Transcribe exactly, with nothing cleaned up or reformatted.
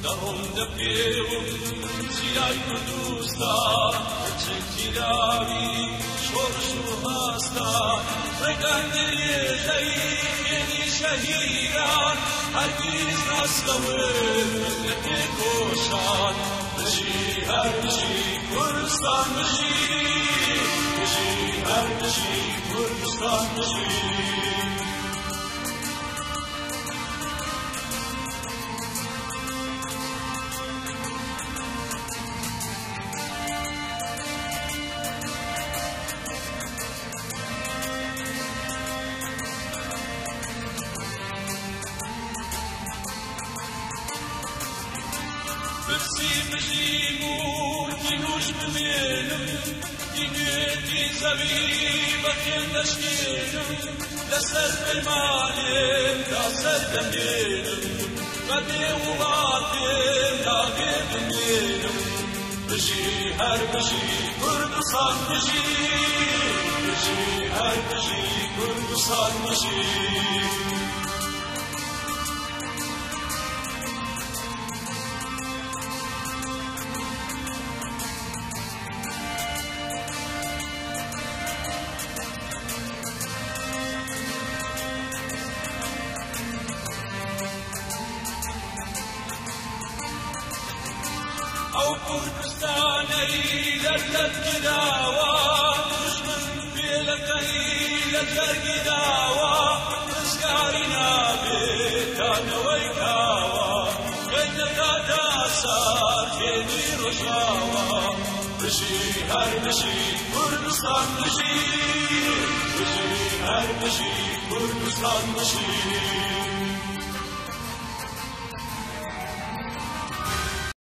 Onda pjevom sjajno dusta, čekiravi šoršu hasta, pregajne rježaji jeni šahiran, hajdi iz naslave ne košan, drži, har drži, Kurdistan drži, drži, har drži, Kurdistan drži. Bësim zhimu, ti nush më mjenëm, ti njëti zavima kënda shkjenëm, lësër për malem, lësër për mjenëm, ka te u atem, la vjetë mjenëm, bëshi, her bëshi, Kurdistan bëshi, bëshi, her bëshi, Kurdistan bëshi. أو كردستاني لذت قداوة مجمن بيلتي لذت قداوة تسكارنا بيتان ويكاوة غينك داسار كيني رجاوة بشي هر بشي كردستان بشي بشي هر بشي كردستان بشي